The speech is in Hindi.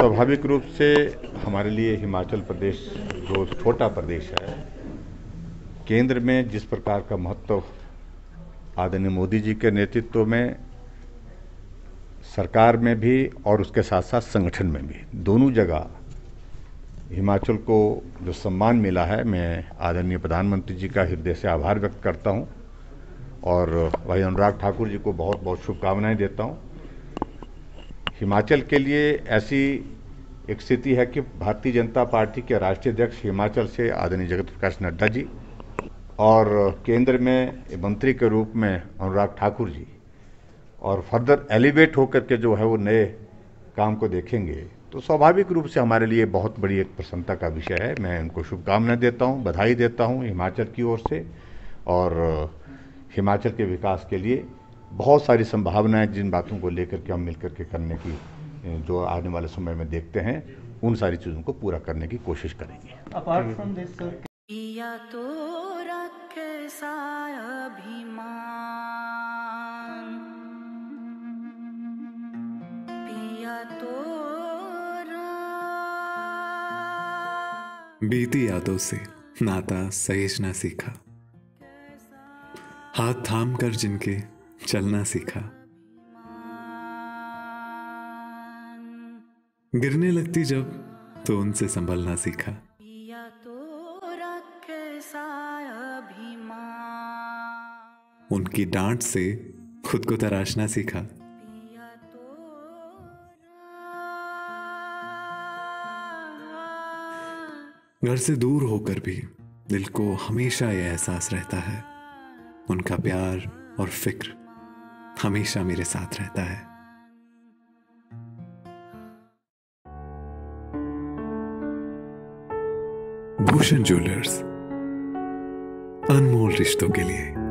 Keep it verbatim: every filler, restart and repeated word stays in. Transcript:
स्वाभाविक रूप से हमारे लिए हिमाचल प्रदेश जो छोटा प्रदेश है, केंद्र में जिस प्रकार का महत्व आदरणीय मोदी जी के नेतृत्व में सरकार में भी और उसके साथ साथ संगठन में भी दोनों जगह हिमाचल को जो सम्मान मिला है, मैं आदरणीय प्रधानमंत्री जी का हृदय से आभार व्यक्त करता हूं और भाई अनुराग ठाकुर जी को बहुत बहुत शुभकामनाएं देता हूं। हिमाचल के लिए ऐसी एक स्थिति है कि भारतीय जनता पार्टी के राष्ट्रीय अध्यक्ष हिमाचल से आदरणीय जगत प्रकाश नड्डा जी और केंद्र में मंत्री के रूप में अनुराग ठाकुर जी और फर्दर एलिवेट होकर के जो है वो नए काम को देखेंगे, तो स्वाभाविक रूप से हमारे लिए बहुत बड़ी एक प्रसन्नता का विषय है। मैं उनको शुभकामनाएं देता हूं, बधाई देता हूं हिमाचल की ओर से, और हिमाचल के विकास के लिए बहुत सारी संभावनाएं जिन बातों को लेकर के हम मिलकर के करने की जो आने वाले समय में देखते हैं, उन सारी चीज़ों को पूरा करने की कोशिश करेंगे। अपार्ट फ्रॉम दिस सर, पिया तो रखे साय अभिमान, पिया तो बीती यादों से नाता सहेजना सीखा, हाथ थाम कर जिनके चलना सीखा, गिरने लगती जब तो उनसे संभलना सीखा, पिया तो रखे साय अभिमान, उनकी डांट से खुद को तराशना सीखा, पिया तो घर से दूर होकर भी दिल को हमेशा यह एहसास रहता है, उनका प्यार और फिक्र हमेशा मेरे साथ रहता है। भूषण ज्वेलर्स, अनमोल रिश्तों के लिए।